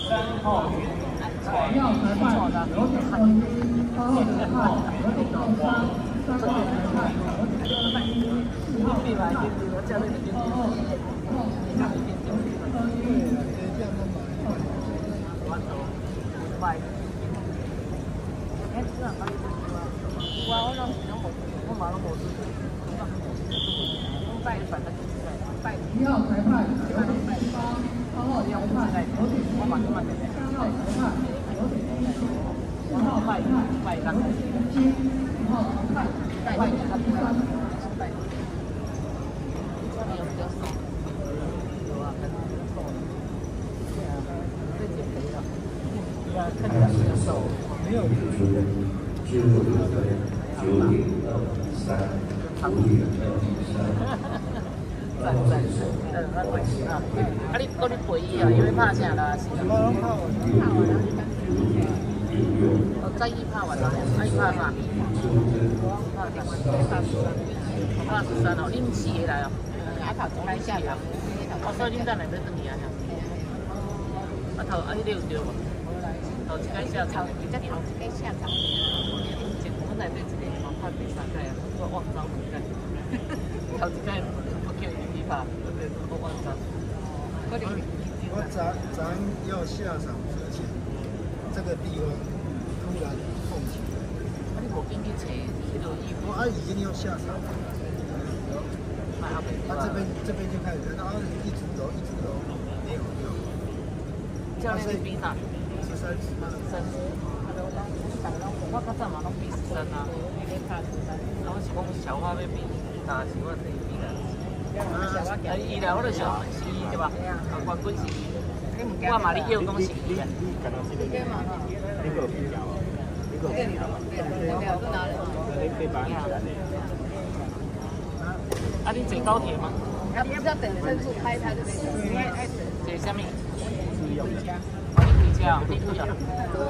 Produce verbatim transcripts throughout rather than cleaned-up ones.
三号要裁判有点声音，二号裁判有点受伤，三号裁判有点声音，四号裁判二号哇，我拢是拢无，我嘛拢无做。拜拜拜拜。 一号裁判有点伤，二号裁判有点我嘛就慢点。三号裁判有点四号拜拜拜三，五号裁判拜拜三。 这里有比较少。有啊，看到比较瘦。对啊，在减肥了。对啊，看起来比较瘦。没有。九点二三，五点二三。赞赞，嗯，那回去啊。啊，你讲你陪伊啊，因为拍啥啦？是啊。拍完了。哦，再一拍完了，啊，伊拍啥？拍啥？拍十三哦，恁四个来哦。啊，头中来下啦。哦，所以恁等下要转去啊？啊头啊，迄个有对无？头一个下场，比较头一个下场。我内底一个嘛拍第三届啊，我忘走两届。头一届我叫伊去拍，我忘走。我咱咱要下场之前，这个地方突然空起来。 啊，你无紧去找迄个衣服？ 啊，已经要下场了。 啊， 这边这边就开始，然后一直走一直走，没有没有。 教练是比啥？ 十三十三十。我较早嘛拢比十三啊，然后是讲小花要比，但是我自己比啦。啊，伊啦，我就想是伊对吧？啊，冠军是伊。我嘛你叫讲是伊啊。你个嘛哈？你个比较，你个比较。啊，你坐高铁吗？啊，你要不要等分数开台就可以？坐什么？自由车。你开啊？你开啊？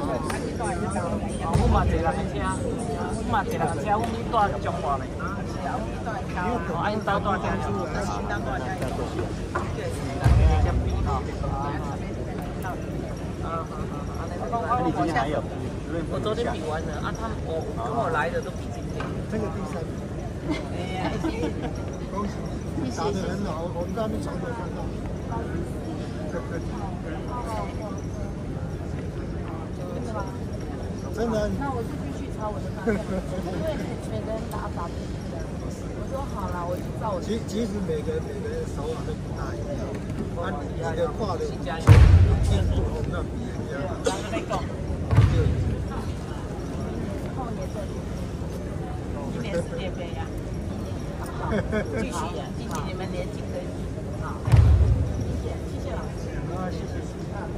我嘛坐人个车，我嘛坐人个车，我们住中华嘞。哦，啊，因兜住遮尔。这比吼。啊，你今天还有？我昨天比完了，啊，他们我跟我来的都比今天。 这个第三名。恭喜你，打得很好，我们在那边床头看到。真的？ 那我就继续抄我的方向，因为每个人打法不一样。我说好了，我就照我。 其其实每个每个人手法都不大一样，啊，你的跨的坚度那比人家大。就后年的，今年世界杯呀，继续呀，继续你们年轻的。好，谢谢谢谢老师。 啊，谢谢。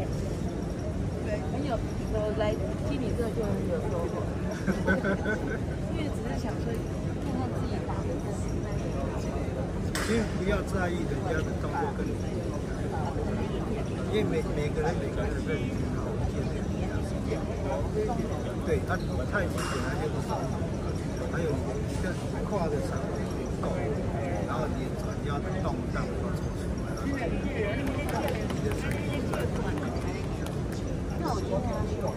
很有，我来听你这就很有收获，因为只是想说看看自己打的这是那个。 其实不要在意人家的动作跟你不一样，因为每每个人每个人的认知好见解不一样。对，他太极本来就是手，还有你的胯的长度不够，然后你转腰的动荡都做出来了，你的身体在动。 那我觉得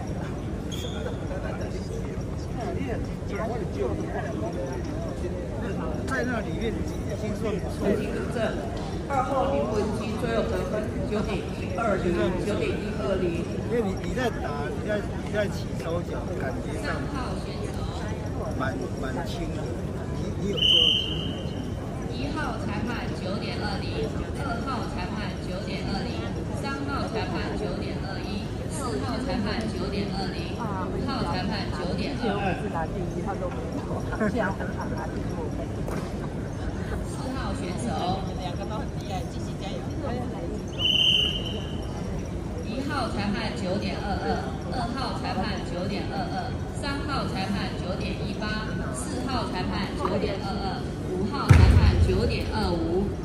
在那里面已经算不错了。 二号林文基最后得分九点一二零，九点一二零。 因为你你在打，你在你在起手脚，感觉上蛮蛮轻的。你你有做到轻的？ 一号裁判九点二零，二号裁判九点二零，三号裁判九点二一。四号裁判九点二零，五号裁判九点二二。 是拿第一，他都没有，这样很好拿第一。 四号选手， 两个都很厉害，继续加油！ 一号裁判九点二二，二号裁判九点二二，三号裁判九点一八，四号裁判九点二二，五号裁判九点二五。